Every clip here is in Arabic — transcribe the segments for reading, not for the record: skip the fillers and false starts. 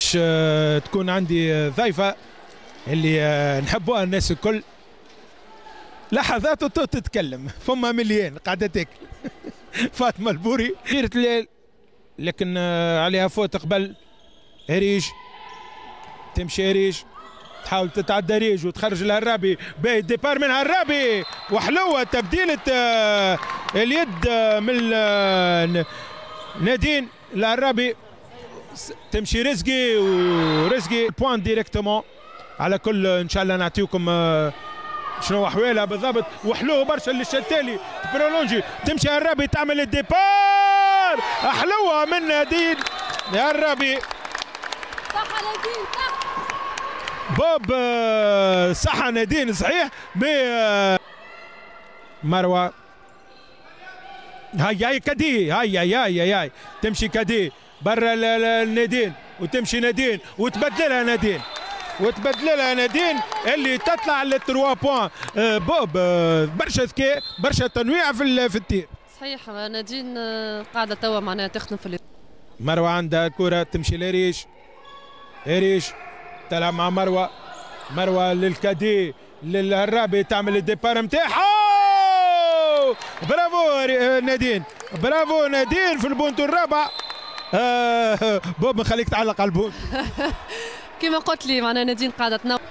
باش تكون عندي ضيفة اللي نحبوها الناس الكل. لحظات تتكلم فما مليان قاعدة تاكل. فاطمة البوري خيرة الليل لكن عليها فوت قبل. ريج تمشي ريج تحاول تتعدى ريج وتخرج الهرابي باهي ديبار من هرابي وحلوة تبديلة اليد من نادين الهرابي. تمشي رزقي ورزقي بوان ديريكتومون. على كل ان شاء الله نعطيكم شنو احوالها بالضبط. وحلوه برشا للشتالي برولونجي تمشي هرابي تعمل الديبار احلوه من نادين هرابي. صح نادين صح بوب صح نادين صحيح. ب مروه هاي كدي هاي تمشي كدي برا نادين وتمشي نادين وتبدلها نادين اللي تطلع للتروا بوان. بوب برشا ذكاء برشا تنويع في التير. صحيح نادين قاعده توا معناها تخدم في مروه عندها الكره تمشي لريش تلعب مع مروه للكادي للهرابي تعمل الديبار نتاعها. برافو نادين في البونت الرابع. بوب ما خليك تعلق على البونت. كما قلت لي معناها نادين قاعده تنوع.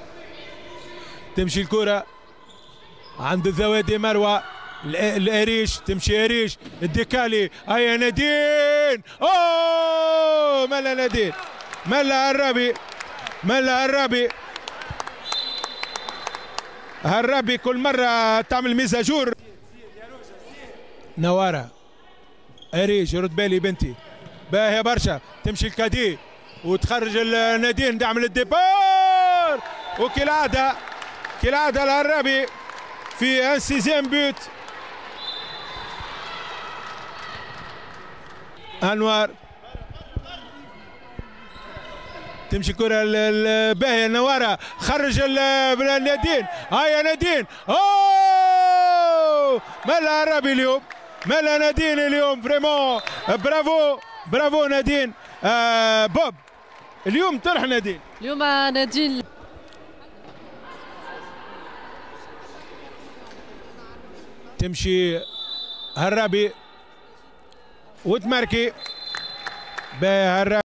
تمشي الكره عند الزوادي مروه الاريش تمشي اريش الديكالي هيا نادين. اوه ملا نادين ملا هرابي كل مره تعمل ميزاجور. نواره اريش رد بالي بنتي باهيه برشا تمشي الكادي وتخرج النادين تعمل الديبار. وكالعاده الهرابي في ان سيزيام بوت. انوار تمشي كرة الباهية نوارة خرج النادين هيا نادين. اوه مالا الهرابي اليوم مالا نادين اليوم فريمون. برافو نادين. بوب اليوم طرح نادين اليوم نادين. تمشي هرابي وتماركي باهي هرابي